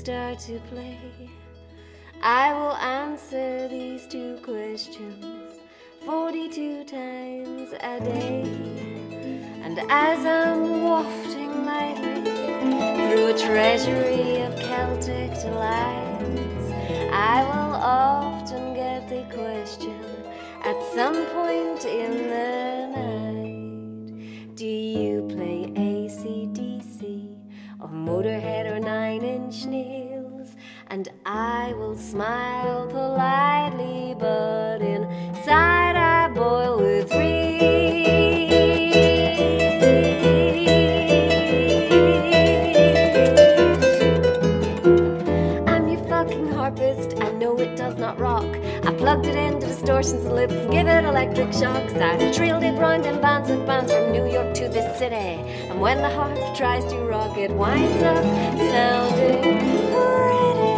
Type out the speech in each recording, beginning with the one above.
start to play. I will answer these two questions 42 times a day. And as I'm wafting lightly through a treasury of Celtic delights, I will often get the question at some point in the night: do you play AC/DC or Motorhead or Nine Inch Nails? And I will smile politely, but inside I boil with rage. I'm your fucking harpist, I know it does not rock. I plugged it into distortions and loops, give it electric shocks. I trailed it round in bands with bands from New York to this city. And when the harp tries to rock, it winds up sounding pretty.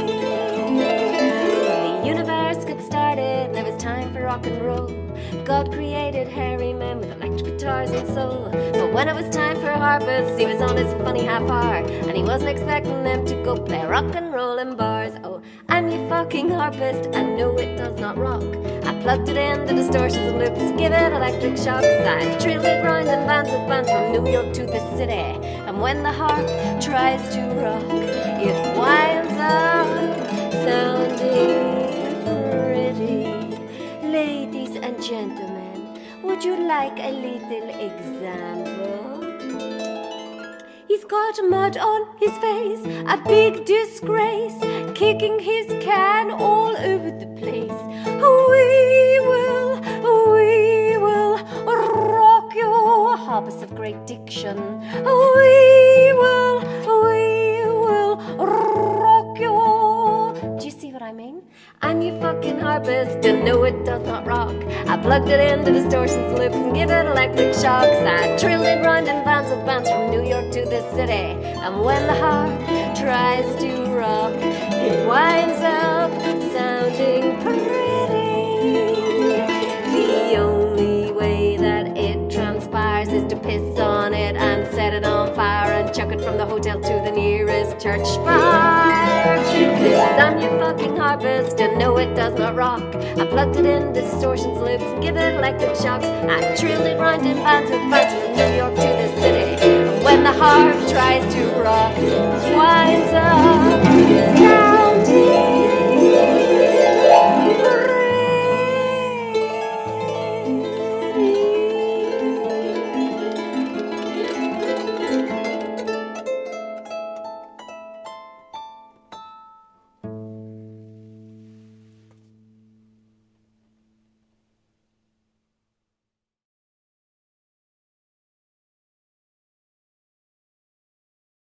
The universe got started, there was time for rock and roll. God created hairy men with electric guitars and soul. But when it was time for Harpist, he was on his funny half-hour, and he wasn't expecting them to go play rock and roll in bars. Oh, I'm your fucking harpist, I know it does not rock. I plugged it into distortions and loops, give it electric shocks. I trailed it round in bands with bands from New York to the city. And when the harp tries to rock, it winds up sounding pretty. Ladies and gentlemen, would you like a little example? He's got mud on his face, a big disgrace, kicking his can all over the place. We will rock you, harpist of great diction. We will rock you. Do you see what I mean? I'm your fucking harpist, and no, it does not rock. I plugged it into distortions loops and give it electric shocks. I trilled it round in bands with bands from New York to the city. And when the harp tries to rock, it winds up sounding pretty. The only way that it transpires is to piss on it and set it on fire and chuck it from the hotel to the nearest church spire. 'Cause I'm your fucking harpist, and no, it does not rock. I plugged it into distortions loops, give it electric shocks. I trailed it round in bands with bands from New York to the city. And when the harp tries to rock, it winds up